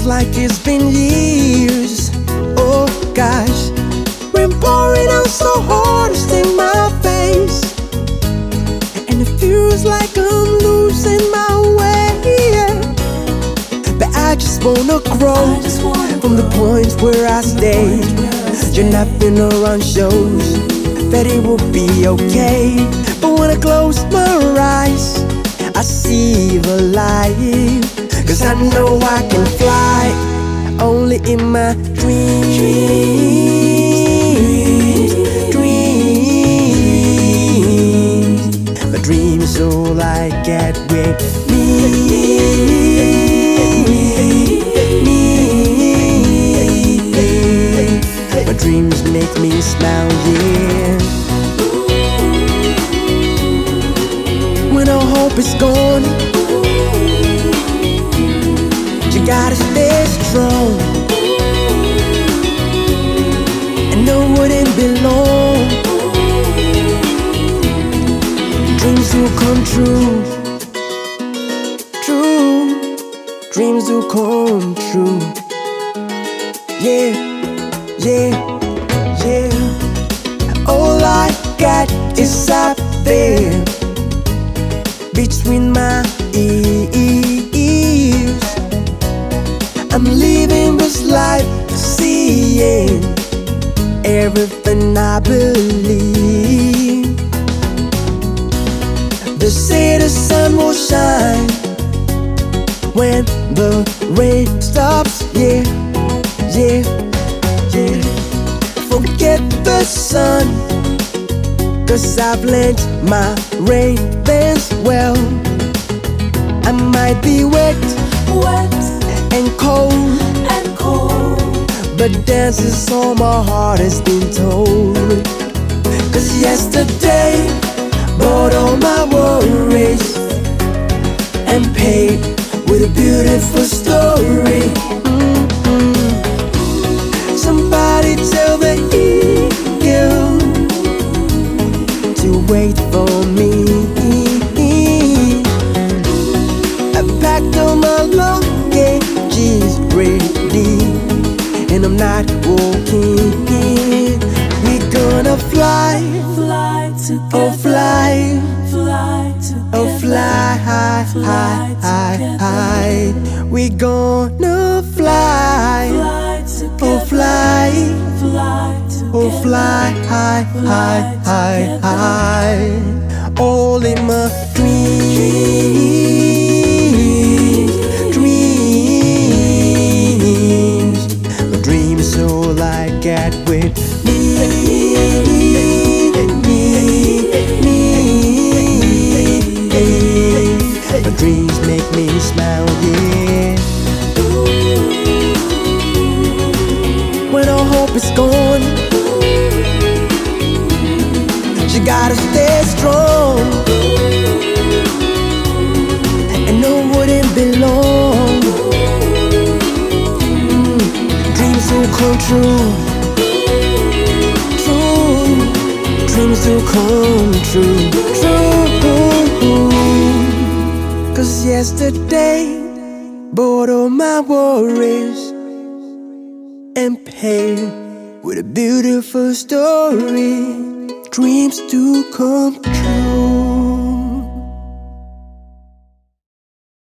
feels like it's been years. Oh gosh, rain pouring out so hard to sting my face, and it feels like I'm losing my way. But I just wanna grow from the point where I stayed. You're napping around shows that it will be okay, but when I close my eyes, I see the light. 'Cause I know I can fly, only in my dreams. My dreams all I get with me. My dreams make me smile, yeah. When all hope is gone, you gotta stay strong, and know it wouldn't be long. Dreams will come true, true. Dreams will come true. Yeah, yeah, yeah. All I got is up there between my ears. I'm living this life, seeing everything I believe. They say the sun will shine when the rain stops, yeah, yeah, yeah. Forget the sun, 'cause I've learned my rain dance well. I might be wet and cold, but dance is all my heart has been told. 'Cause yesterday brought all my worries and paid with a beautiful story. Somebody tell the eagle to wait for me. I packed all my luggages ready, and I'm not walking. We're gonna fly, oh fly, oh fly high, high, high, high. We're gonna fly, oh fly, oh fly high, high, high, high. All in my dreams, dreams. My dreams all I get with me. My dreams make me smile, yeah. When all hope is gone, you gotta stay strong, and know it wouldn't be long. Dreams will come true, true. Dreams will come true, true. 'Cause yesterday brought all my worries and paid with a beautiful story. Dreams do come true.